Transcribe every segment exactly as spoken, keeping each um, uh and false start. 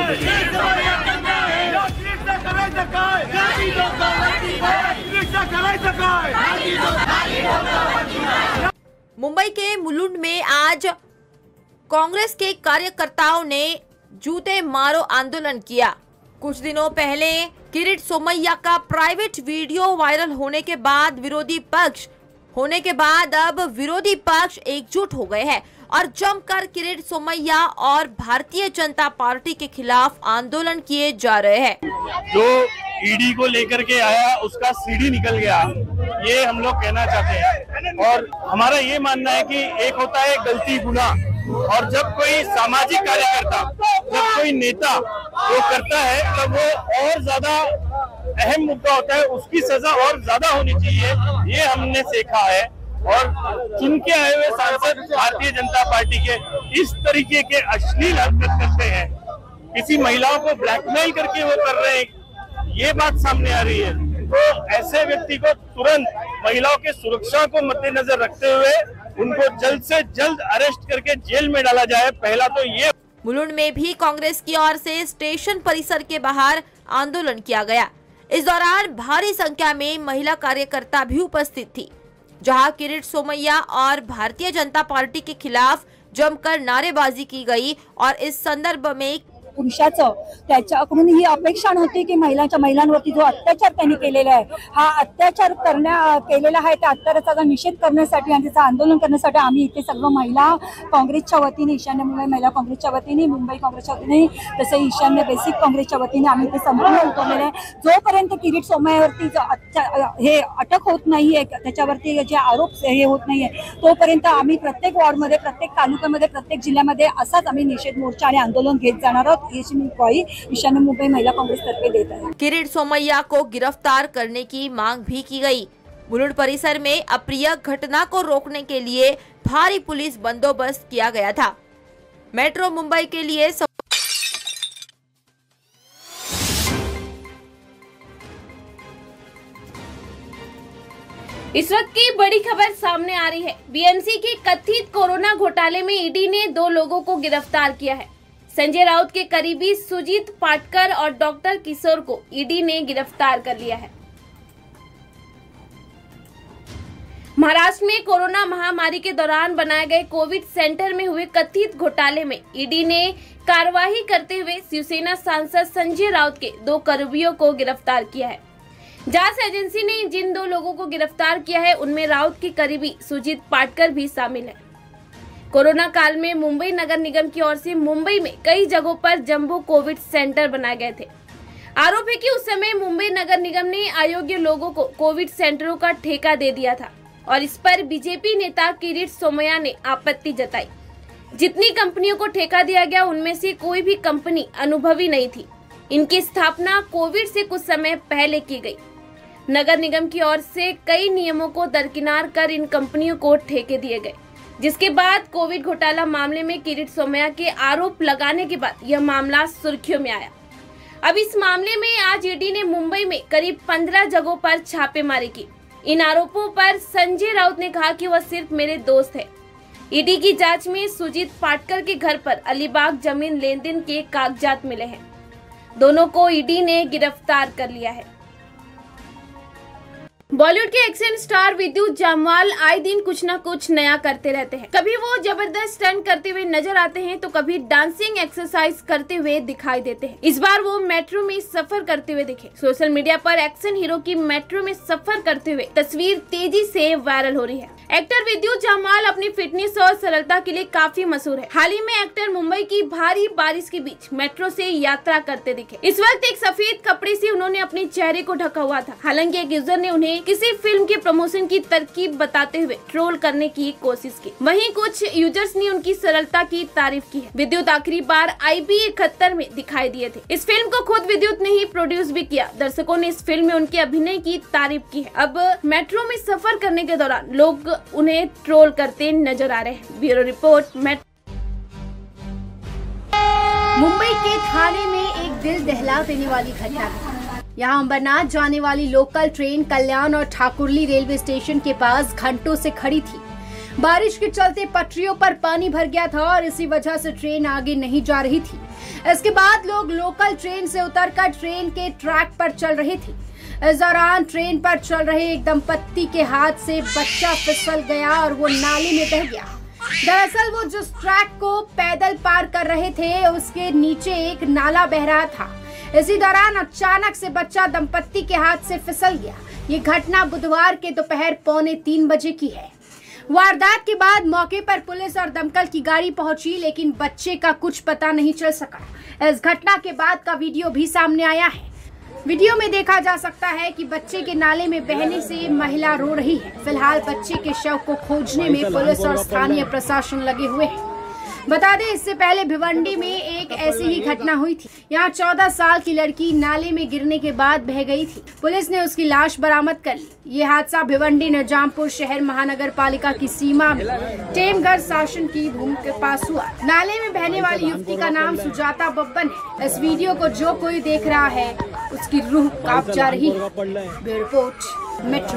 मुंबई के मुलुंड में आज कांग्रेस के कार्यकर्ताओं ने जूते मारो आंदोलन किया। कुछ दिनों पहले किरीट सोमैया का प्राइवेट वीडियो वायरल होने के बाद विरोधी पक्ष होने के बाद अब विरोधी पक्ष एकजुट हो गए हैं और जमकर किरीट सोमैया और भारतीय जनता पार्टी के खिलाफ आंदोलन किए जा रहे हैं। जो ईडी को लेकर के आया उसका सीडी निकल गया, ये हम लोग कहना चाहते हैं। और हमारा ये मानना है कि एक होता है गलती गुनाह, और जब कोई सामाजिक कार्यकर्ता, जब कोई नेता वो करता है तब वो और ज्यादा अहम मुद्दा होता है, उसकी सजा और ज्यादा होनी चाहिए, ये हमने सीखा है। और चुन के आए हुए सांसद भारतीय जनता पार्टी के इस तरीके के अश्लील हरकत करते हैं, किसी महिलाओं को ब्लैकमेल करके वो कर रहे हैं, ये बात सामने आ रही है। तो ऐसे व्यक्ति को तुरंत महिलाओं की सुरक्षा को मद्देनजर रखते हुए उनको जल्द से जल्द अरेस्ट करके जेल में डाला जाए। पहला तो ये। मुलुंड में भी कांग्रेस की ओर से स्टेशन परिसर के बाहर आंदोलन किया गया। इस दौरान भारी संख्या में महिला कार्यकर्ता भी उपस्थित थी, जहां किरीट सोमैया और भारतीय जनता पार्टी के खिलाफ जमकर नारेबाजी की गई। और इस संदर्भ में पुरुषाचं त्याच्याकडून ही अपेक्षा नव्हती की महिलांच्या महिलांवरती जो अत्याचार त्यांनी केलेला आहे, हा अत्याचार करण्या केलेला आहे त्या अत्याचाराचा निषेध करण्यासाठी आणि त्याचं आंदोलन करण्यासाठी आम्ही इथे सर्व महिला काँग्रेसच्या वतीने, ईशान्य मुंबई महिला काँग्रेसच्या वतीने, मुंबई काँग्रेसच्या वतीने, तसे ईशान्य बेसिक काँग्रेसच्या वतीने आम्ही इथे संपूर्ण उतरलेले आहे। जोपर्यंत किरीट सोमैयावरती हे अटक होत नाहीये, त्याच्यावरती जे आरोप हे होत नाहीये, तोपर्यंत आम्ही प्रत्येक वॉर्डमध्ये, प्रत्येक तालुक्यामध्ये, प्रत्येक जिल्ह्यामध्ये असाच आम्ही निषेध मोर्चा आणि आंदोलन घेत जाणार आहोत। ईशान्य मुंबई महिला कांग्रेस तरफे देता है। किरीट सोमैया को गिरफ्तार करने की मांग भी की गई। मुलुंड परिसर में अप्रिय घटना को रोकने के लिए भारी पुलिस बंदोबस्त किया गया था। मेट्रो मुंबई के लिए सब... इस वक्त की बड़ी खबर सामने आ रही है। बीएमसी के कथित कोरोना घोटाले में ईडी ने दो लोगों को गिरफ्तार किया है। संजय राउत के करीबी सुजीत पाटकर और डॉक्टर किशोर को ईडी ने गिरफ्तार कर लिया है। महाराष्ट्र में कोरोना महामारी के दौरान बनाए गए कोविड सेंटर में हुए कथित घोटाले में ईडी ने कार्रवाई करते हुए शिवसेना सांसद संजय राउत के दो करीबियों को गिरफ्तार किया है। जांच एजेंसी ने जिन दो लोगों को गिरफ्तार किया है उनमें राउत के करीबी सुजीत पाटकर भी शामिल है। कोरोना काल में मुंबई नगर निगम की ओर से मुंबई में कई जगहों पर जंबो कोविड सेंटर बनाए गए थे। आरोप है कि उस समय मुंबई नगर निगम ने अयोग्य लोगों को कोविड सेंटरों का ठेका दे दिया था और इस पर बीजेपी नेता किरीट सोमैया ने आपत्ति जताई। जितनी कंपनियों को ठेका दिया गया उनमें से कोई भी कंपनी अनुभवी नहीं थी। इनकी स्थापना कोविड से कुछ समय पहले की गई। नगर निगम की ओर से कई नियमों को दरकिनार कर इन कंपनियों को ठेके दिए गए, जिसके बाद कोविड घोटाला मामले में किरीट सोमैया के आरोप लगाने के बाद यह मामला सुर्खियों में आया। अब इस मामले में आज ईडी ने मुंबई में करीब पंद्रह जगहों पर छापेमारी की। इन आरोपों पर संजय राउत ने कहा कि वह सिर्फ मेरे दोस्त है। ईडी की जांच में सुजीत पाटकर के घर पर अलीबाग जमीन लेन देन के कागजात मिले हैं। दोनों को ईडी ने गिरफ्तार कर लिया है। बॉलीवुड के एक्शन स्टार विद्युत जामवाल आए दिन कुछ न कुछ नया करते रहते हैं। कभी वो जबरदस्त स्टंट करते हुए नजर आते हैं तो कभी डांसिंग एक्सरसाइज करते हुए दिखाई देते हैं। इस बार वो मेट्रो में सफर करते हुए दिखे। सोशल मीडिया पर एक्शन हीरो की मेट्रो में सफर करते हुए तस्वीर तेजी से वायरल हो रही है। एक्टर विद्युत जामवाल अपनी फिटनेस और सरलता के लिए काफी मशहूर है। हाल ही में एक्टर मुंबई की भारी बारिश के बीच मेट्रो से यात्रा करते दिखे। इस वक्त एक सफेद कपड़े से उन्होंने अपने चेहरे को ढका हुआ था। हालांकि एक यूजर ने उन्हें किसी फिल्म के प्रमोशन की तरकीब बताते हुए ट्रोल करने की कोशिश की। वहीं कुछ यूजर्स ने उनकी सरलता की तारीफ की है। विद्युत आखिरी बार आई बी इकहत्तर में दिखाई दिए थे। इस फिल्म को खुद विद्युत ने ही प्रोड्यूस भी किया। दर्शकों ने इस फिल्म में उनके अभिनय की तारीफ की है। अब मेट्रो में सफर करने के दौरान लोग उन्हें ट्रोल करते नजर आ रहे हैं। Bureau report. मुंबई के थाने में एक दिल दहला देने वाली घटना घटी। यहाँ अंबरनाथ जाने वाली लोकल ट्रेन कल्याण और ठाकुरली रेलवे स्टेशन के पास घंटों से खड़ी थी। बारिश के चलते पटरियों पर पानी भर गया था और इसी वजह से ट्रेन आगे नहीं जा रही थी। इसके बाद लोग लोकल ट्रेन से उतरकर ट्रेन के ट्रैक पर चल रहे थे। इस दौरान ट्रेन पर चल रहे एक दंपत्ति के हाथ से बच्चा फिसल गया और वो नाले में बह गया। दरअसल वो जिस ट्रैक को पैदल पार कर रहे थे उसके नीचे एक नाला बह रहा था। इसी दौरान अचानक से बच्चा दंपत्ति के हाथ से फिसल गया। ये घटना बुधवार के दोपहर पौने तीन बजे की है। वारदात के बाद मौके पर पुलिस और दमकल की गाड़ी पहुंची, लेकिन बच्चे का कुछ पता नहीं चल सका। इस घटना के बाद का वीडियो भी सामने आया है। वीडियो में देखा जा सकता है कि बच्चे के नाले में बहने से महिला रो रही है। फिलहाल बच्चे के शव को खोजने में पुलिस और स्थानीय प्रशासन लगे हुए हैं। बता दें, इससे पहले भिवंडी में एक ऐसी ही घटना हुई थी। यहाँ चौदह साल की लड़की नाले में गिरने के बाद बह गई थी। पुलिस ने उसकी लाश बरामद कर ली। ये हादसा भिवंडी निजामपुर शहर महानगर पालिका की सीमा में टेमगढ़ शासन की भूमि के पास हुआ। नाले में बहने वाली युवती का नाम सुजाता बब्बन है। इस वीडियो को जो कोई देख रहा है उसकी रूह कांप जा रही है। Bureau report, metro.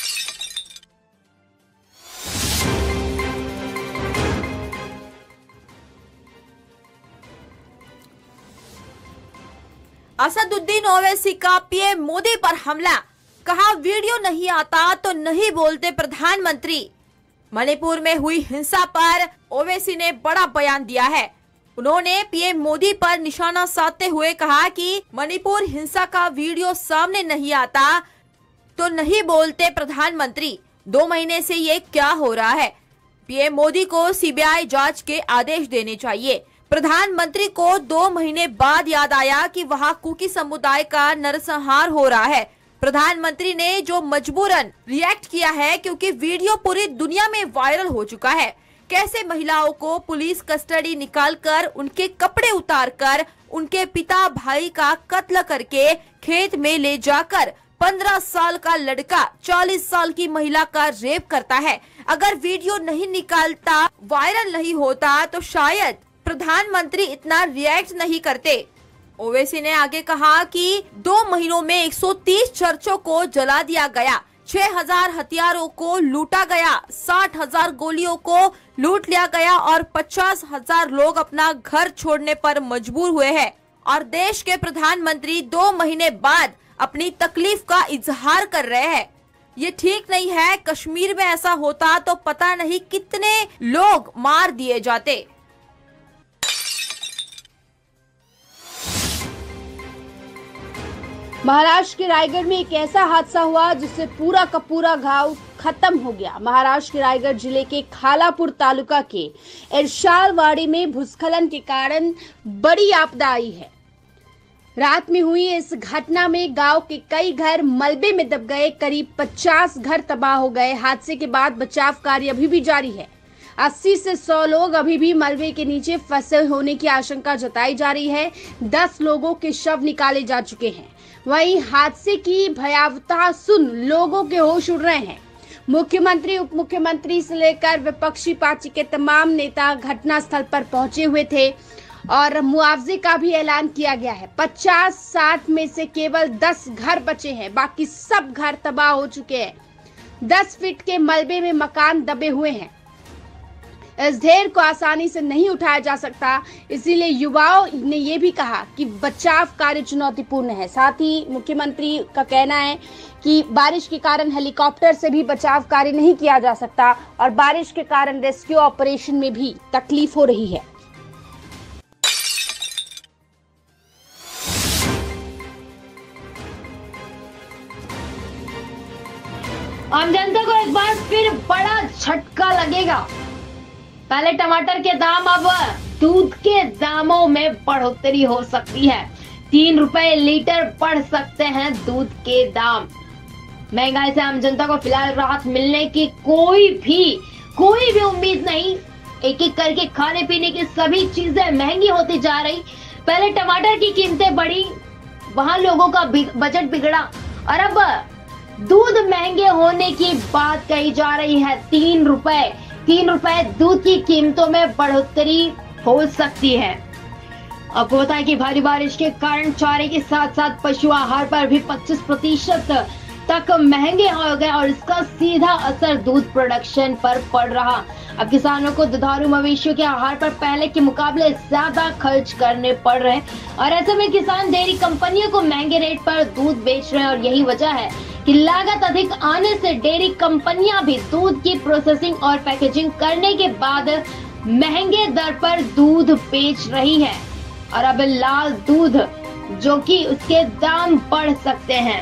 Asaduddin Owaisi का पीएम मोदी पर हमला, कहा वीडियो नहीं आता तो नहीं बोलते प्रधानमंत्री। मणिपुर में हुई हिंसा पर ओवैसी ने बड़ा बयान दिया है। उन्होंने पीएम मोदी पर निशाना साधते हुए कहा कि मणिपुर हिंसा का वीडियो सामने नहीं आता तो नहीं बोलते प्रधानमंत्री। दो महीने से ये क्या हो रहा है? पीएम मोदी को सीबीआई जांच के आदेश देने चाहिए। प्रधानमंत्री को दो महीने बाद याद आया कि वहां कुकी समुदाय का नरसंहार हो रहा है। प्रधानमंत्री ने जो मजबूरन रिएक्ट किया है क्योंकि वीडियो पूरी दुनिया में वायरल हो चुका है। कैसे महिलाओं को पुलिस कस्टडी निकालकर उनके कपड़े उतारकर उनके पिता भाई का कत्ल करके खेत में ले जाकर पंद्रह साल का लड़का चालीस साल की महिला का रेप करता है। अगर वीडियो नहीं निकालता, वायरल नहीं होता तो शायद प्रधानमंत्री इतना रिएक्ट नहीं करते। ओवैसी ने आगे कहा कि दो महीनों में एक सौ तीस चर्चों को जला दिया गया, छह हजार हथियारों को लूटा गया, साठ हजार गोलियों को लूट लिया गया और पचास हजार लोग अपना घर छोड़ने पर मजबूर हुए हैं। और देश के प्रधानमंत्री दो महीने बाद अपनी तकलीफ का इजहार कर रहे हैं। ये ठीक नहीं है। कश्मीर में ऐसा होता तो पता नहीं कितने लोग मार दिए जाते। महाराष्ट्र के रायगढ़ में एक ऐसा हादसा हुआ जिससे पूरा का पूरा गांव खत्म हो गया। महाराष्ट्र के रायगढ़ जिले के खालापुर तालुका के इरशालवाड़ी में भूस्खलन के कारण बड़ी आपदा आई है। रात में हुई इस घटना में गांव के कई घर मलबे में दब गए। करीब पचास घर तबाह हो गए। हादसे के बाद बचाव कार्य अभी भी जारी है। अस्सी से सौ लोग अभी भी मलबे के नीचे फंसे होने की आशंका जताई जा रही है। दस लोगों के शव निकाले जा चुके हैं। वहीं हादसे की भयावहता सुन लोगों के होश उड़ रहे हैं। मुख्यमंत्री, उप मुख्यमंत्री से लेकर विपक्षी पार्टी के तमाम नेता घटनास्थल पर पहुंचे हुए थे और मुआवजे का भी ऐलान किया गया है। पचास साठ में से केवल दस घर बचे हैं, बाकी सब घर तबाह हो चुके हैं। दस फीट के मलबे में मकान दबे हुए हैं। इस ढेर को आसानी से नहीं उठाया जा सकता, इसीलिए युवाओं ने ये भी कहा कि बचाव कार्य चुनौतीपूर्ण है। साथ ही मुख्यमंत्री का कहना है कि बारिश के कारण हेलीकॉप्टर से भी बचाव कार्य नहीं किया जा सकता और बारिश के कारण रेस्क्यू ऑपरेशन में भी तकलीफ हो रही है। आम जनता को एक बार फिर बड़ा झटका लगेगा। पहले टमाटर के दाम, अब दूध के दामों में बढ़ोतरी हो सकती है। तीन रुपए लीटर बढ़ सकते हैं दूध के दाम। महंगाई से आम जनता को फिलहाल राहत मिलने की कोई भी कोई भी उम्मीद नहीं। एक एक करके खाने पीने की सभी चीजें महंगी होती जा रही। पहले टमाटर की कीमतें बढ़ी, वहां लोगों का बजट बिगड़ा और अब दूध महंगे होने की बात कही जा रही है। तीन रुपए तीन रुपए दूध की कीमतों में बढ़ोतरी हो सकती है। आपको बताएं कि भारी बारिश के कारण चारे के साथ साथ पशु आहार पर भी पच्चीस प्रतिशत तक महंगे हो गए और इसका सीधा असर दूध प्रोडक्शन पर पड़ रहा। अब किसानों को दुधारू मवेशियों के आहार पर पहले के मुकाबले ज्यादा खर्च करने पड़ रहे हैं और ऐसे में किसान डेयरी कंपनियों को महंगे रेट पर दूध बेच रहे हैं और यही वजह है कि लागत अधिक आने से डेयरी कंपनियां भी दूध की प्रोसेसिंग और पैकेजिंग करने के बाद महंगे दर पर दूध बेच रही है और अब लाल दूध जो कि उसके दाम बढ़ सकते हैं।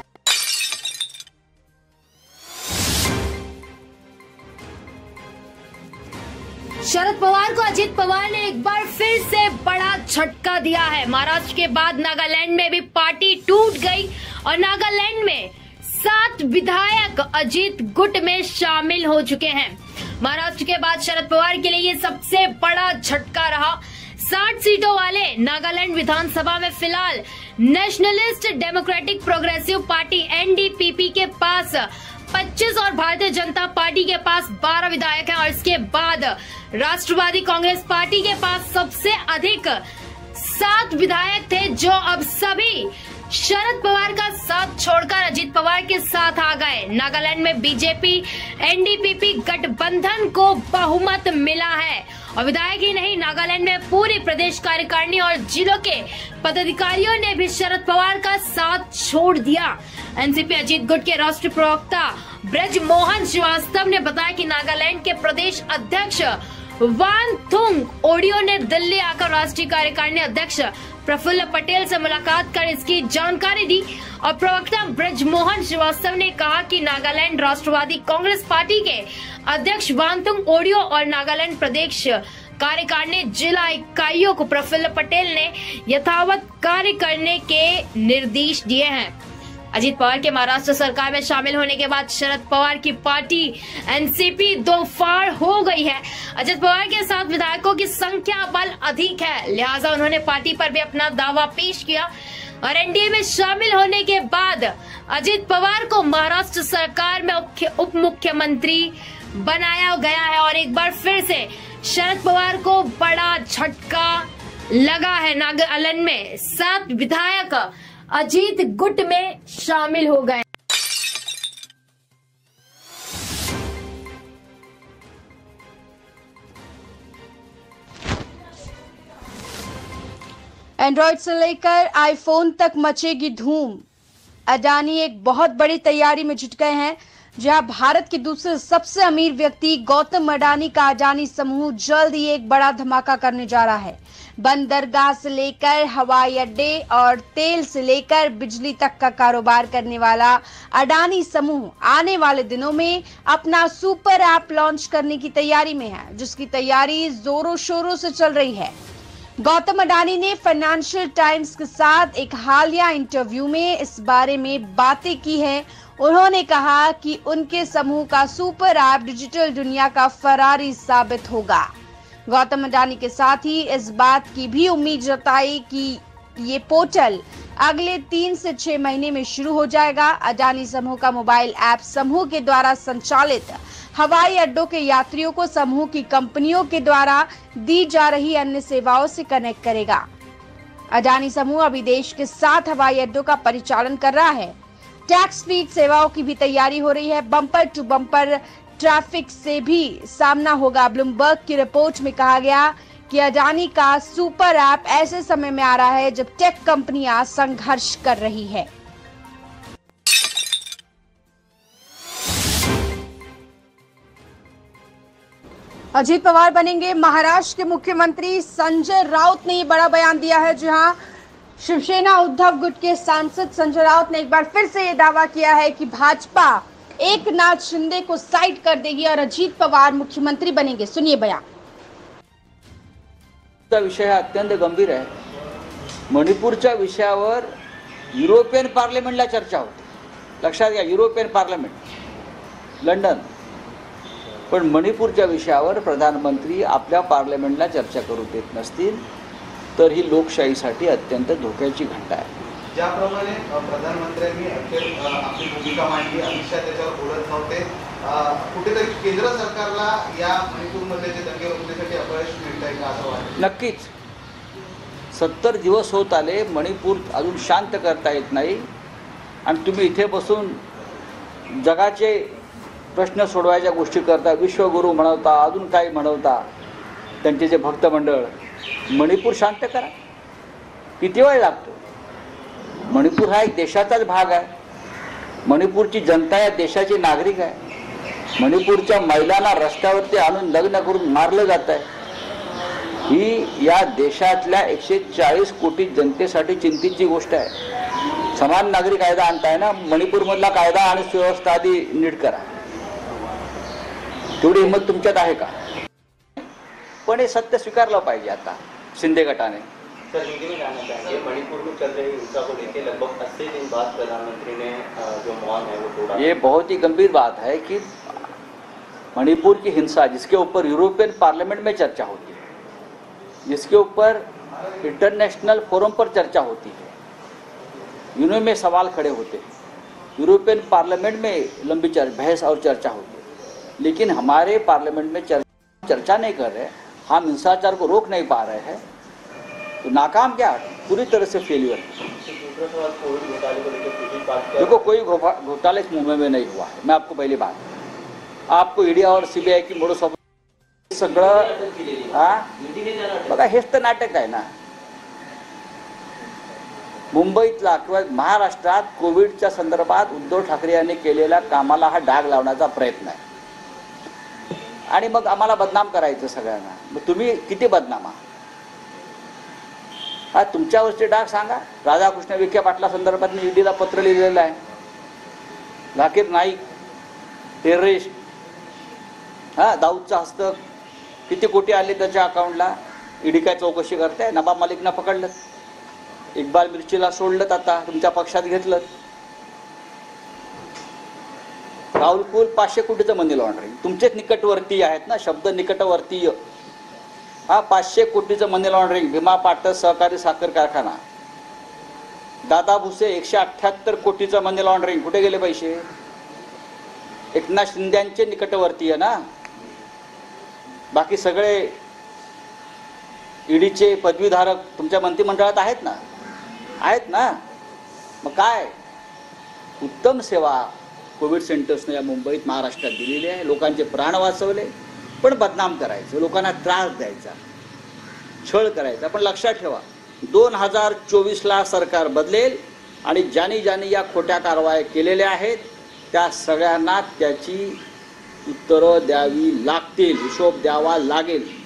शरद पवार को अजित पवार ने एक बार फिर से बड़ा झटका दिया है। महाराष्ट्र के बाद नागालैंड में भी पार्टी टूट गई और नागालैंड में सात विधायक अजित गुट में शामिल हो चुके हैं। महाराष्ट्र के बाद शरद पवार के लिए ये सबसे बड़ा झटका रहा। साठ सीटों वाले नागालैंड विधानसभा में फिलहाल nationalist democratic progressive party N D P P के पास पच्चीस और भारतीय जनता पार्टी के पास बारह विधायक हैं और इसके बाद राष्ट्रवादी कांग्रेस पार्टी के पास सबसे अधिक सात विधायक थे जो अब सभी शरद पवार का साथ छोड़कर अजित पवार के साथ आ गए। नागालैंड में BJP N D P P गठबंधन को बहुमत मिला है और विधायक ही नहीं, नागालैंड में पूरी प्रदेश कार्यकारिणी और जिलों के पदाधिकारियों ने भी शरद पवार का साथ छोड़ दिया। एन सी पी अजित गुट के राष्ट्रीय प्रवक्ता ब्रज मोहन श्रीवास्तव ने बताया कि नागालैंड के प्रदेश अध्यक्ष वानथुंग ओडियो ने दिल्ली आकर राष्ट्रीय कार्यकारिणी अध्यक्ष प्रफुल्ल पटेल से मुलाकात कर इसकी जानकारी दी और प्रवक्ता ब्रज मोहन श्रीवास्तव ने कहा कि नागालैंड राष्ट्रवादी कांग्रेस पार्टी के अध्यक्ष वानथुंग ओडियो और नागालैंड प्रदेश कार्यकारिणी जिला इकाइयों को प्रफुल्ल पटेल ने यथावत कार्य करने के निर्देश दिए हैं। अजित पवार के महाराष्ट्र सरकार में शामिल होने के बाद शरद पवार की पार्टी एन सी पी दो फाड़ हो गई है। अजित पवार के साथ विधायकों की संख्या बल अधिक है, लिहाजा उन्होंने पार्टी पर भी अपना दावा पेश किया और एन डी ए में शामिल होने के बाद अजित पवार को महाराष्ट्र सरकार में उप मुख्यमंत्री बनाया गया है और एक बार फिर से शरद पवार को बड़ा झटका लगा है। नागालैंड में सात विधायक अजीत गुट में शामिल हो गए। एंड्रॉइड से लेकर आईफोन तक मचेगी धूम। अडानी एक बहुत बड़ी तैयारी में जुट गए हैं, जहां भारत के दूसरे सबसे अमीर व्यक्ति गौतम अडानी का अडानी समूह जल्द ही एक बड़ा धमाका करने जा रहा है। बंदरगाह से लेकर हवाई अड्डे और तेल से लेकर बिजली तक का कारोबार करने वाला अडानी समूह आने वाले दिनों में अपना सुपर ऐप लॉन्च करने की तैयारी में है, जिसकी तैयारी जोरों शोरों से चल रही है। गौतम अडानी ने फाइनेंशियल टाइम्स के साथ एक हालिया इंटरव्यू में इस बारे में बातें की है। उन्होंने कहा कि उनके समूह का सुपर ऐप डिजिटल दुनिया का फरारी साबित होगा। गौतम अडानी के साथ ही इस बात की भी उम्मीद जताई कि ये पोर्टल अगले तीन से छह महीने में शुरू हो जाएगा। अडानी समूह का मोबाइल ऐप समूह के द्वारा संचालित हवाई अड्डों के यात्रियों को समूह की कंपनियों के द्वारा दी जा रही अन्य सेवाओं से कनेक्ट करेगा। अडानी समूह अभी देश के सात हवाई अड्डों का परिचालन कर रहा है। टैक्स फ्री सेवाओं की भी तैयारी हो रही है। बम्पर टू बम्पर ट्रैफिक से भी सामना होगा। ब्लूमबर्ग की रिपोर्ट में कहा गया कि अडानी का सुपर ऐप ऐसे समय में आ रहा है जब टेक कंपनियां संघर्ष कर रही है। अजित पवार बनेंगे महाराष्ट्र के मुख्यमंत्री। संजय राउत ने ये बड़ा बयान दिया है, जहां शिवसेना उद्धव गुट के सांसद संजय राउत ने एक बार फिर से ये दावा किया है कि भाजपा एक नाथ शिंदे को साइड कर देगी और अजित पवार मुख्यमंत्री बनेंगे। सुनिए बयान। विषय अत्यंत गंभीर आहे। मणिपूरच्या विषयावर युरोपियन पार्लमेंटला चर्चा होते, लक्षात घ्या, युरोपियन पार्लमेंट लंडन, पण मणिपूरच्या विषयावर प्रधानमंत्री आपल्या पार्लमेंटला चर्चा करू देत नसतील तर ही लोकशाहीसाठी अत्यंत धोक्याची घंटा आहे। ज्याप्रमाणे प्रधानमंत्र्यांनी अखेर आपली भूमिका मांडली, अमित शहा त्याच्यावर बोलत नव्हते, कुठेतरी केंद्र सरकारला या मणिपूरमध्ये जे दंगे रोखण्यासाठी अपयश मिळतंय का असं वाटतं? नक्कीच सत्तर दिवस होत आले, मणिपूर अजून शांत करता येत नाही आणि तुम्ही इथे बसून जगाचे प्रश्न सोडवायच्या गोष्टी करता, विश्वगुरू म्हणवता, अजून काही म्हणवता, त्यांचे जे भक्त मंडळ. मणिपूर शांत करा. किती वेळ लागतो? मणिपूर हा एक देशाचाच भाग आहे. मणिपूरची जनता या देशाची नागरिक आहे. मणिपूरच्या महिलांना रस्त्यावरती आणून लग्न करून मारलं जात आहे. ही या देशातल्या एकशे चाळीस कोटी जनतेसाठी चिंतेची गोष्ट आहे. समान नागरी कायदा आणताय ना, मणिपूरमधला कायदा आणि सुव्यवस्था आधी नीट करा. तेवढी हिंमत तुमच्यात आहे का? पण हे सत्य स्वीकारलं पाहिजे आता शिंदे गटाने. सर, हिंदी में जानना चाहेंगे, मणिपुर में चल रही हिंसा को लेकर लगभग अस्सी दिन बाद प्रधानमंत्री ने जो मौन है वो तोड़ा. ये बहुत ही गंभीर बात है कि मणिपुर की हिंसा, जिसके ऊपर यूरोपियन पार्लियामेंट में चर्चा होती है, जिसके ऊपर इंटरनेशनल फोरम पर चर्चा होती है, यूएन में सवाल खड़े होते हैं, यूरोपियन पार्लियामेंट में लंबी बहस और चर्चा होती है, लेकिन हमारे पार्लियामेंट में चर्चा चर्चा नहीं कर रहे, हम हिंसाचार को रोक नहीं पा रहे हैं, तो नाकाम क्या, पूरी तरह से फेलियर. देखो, कोई घोटाले इस मुंबई में नहीं हुआ है. मैं आपको पहली बात, आपको ईडी और सीबीआय की मोडस ऑपरेशन सगळं, हा बघा, हेच तर नाटक आहे ना. मुंबईतला किंवा महाराष्ट्रात कोविडच्या संदर्भात उद्धव ठाकरे यांनी केलेल्या कामाला हा डाग लावण्याचा प्रयत्न आहे. आणि मग आम्हाला बदनाम करायचं सगळ्यांना. मग तुम्ही किती बदनाम आहात? हा तुमच्यावरचे डाग सांगा. राधाकृष्ण विखे पाटला संदर्भात मी ईडीला पत्र लिहिलेलं आहे. झाकीर नाईक टेररिस्ट, हा दाऊदचा हस्तक, किती कोटी आले त्याच्या अकाउंटला, ईडी काय चौकशी करते? नवाब मलिकना पकडलं, इक्बाल मिर्चीला सोडलं, आता तुमच्या पक्षात घेतलं. राहुल कुल पाचशे कोटीचं मनी लॉन्ड्रिंग, तुमचेच निकटवर्तीय आहेत ना, शब्द निकटवर्तीय. हा पाचशे कोटीचं मनी लॉन्ड्रिंग, भीमा पाटस सहकारी साखर कारखाना. दादा भुसे एकशे अठ्ठ्याहत्तर कोटीचं मनी लॉन्ड्रिंग, कुठे गेले पैसे? एकनाथ शिंदेचे निकटवर्तीय ना. बाकी सगळे ईडीचे पदवीधारक तुमच्या मंत्रिमंडळात आहेत ना, आहेत ना. मग काय उत्तम सेवा कोविड सेंटर्सने या मुंबईत महाराष्ट्रात दिलेली आहे. लोकांचे प्राण वाचवले. पण बदनाम करायचं, लोकांना त्रास द्यायचा, छळ करायचा. पण लक्षात ठेवा, दोन हजार चोवीसला सरकार बदलेल आणि ज्यांनी ज्यांनी या खोट्या कारवाया केलेल्या आहेत त्या सगळ्यांना त्याची उत्तरं द्यावी लागतील, हिशोब द्यावा लागेल.